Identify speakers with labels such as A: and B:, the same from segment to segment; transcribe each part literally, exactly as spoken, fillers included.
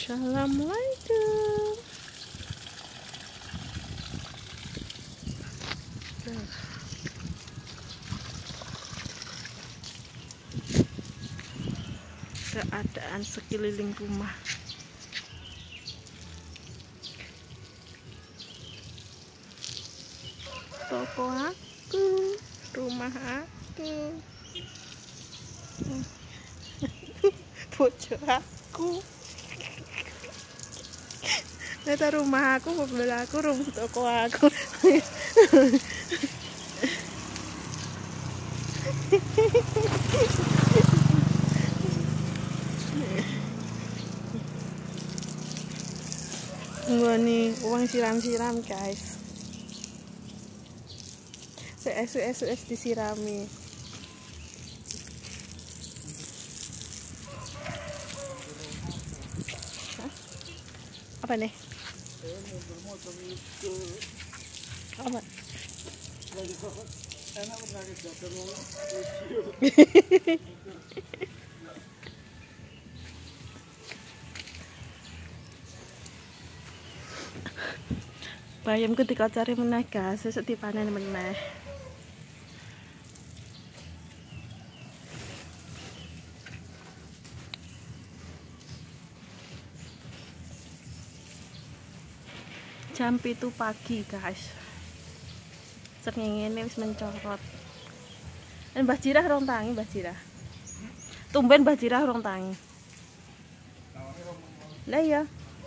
A: Assalamualaikum. Keadaan sekeliling rumah. Toko aku, rumah aku, bojo aku. Itu rumah aku, mobil aku, rumah toko aku. Gua nih uang siram-siram guys. Es es es disirami. Hah? Apa nih? Apa? Bayam ketika cari meneh gas, sesuk dipanen meneh. Jam pitu pagi guys. Srengenge wis mencorot. Dan Mbah Jirah rong tangi, Mbah Jirah. Tumben Mbah Jirah rong tangi. Lah ya.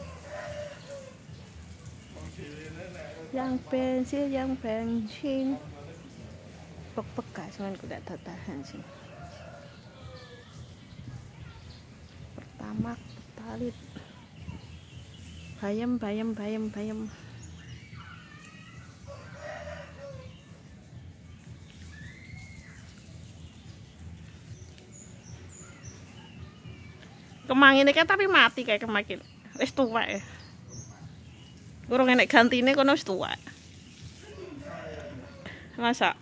A: Yang bensin, yang bensin. Pek-pek guys, kan kuda tahan sih. Pertama talit. Bayam, bayam, bayam, bayam. Kemang ini kan tapi mati kayak kemakin. Wis tuwa ya. Kurang enek gantine kono wis tuwa. Masa?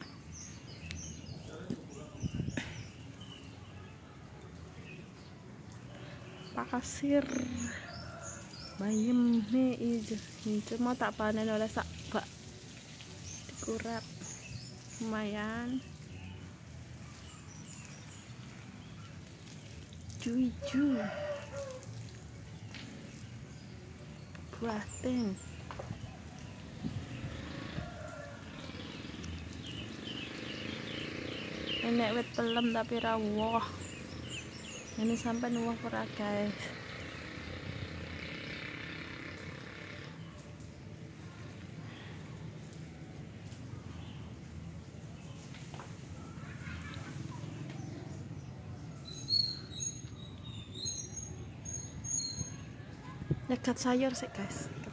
A: Pasir. Bayam nih ijo. Ijo mau tak panen oleh sak bak. Dikurap. Lumayan. Cuy-cuy. Buah ting. Enek wit pelem tapi ra woh. Ini sampai nuwah ora guys. Dekat sayur sih guys.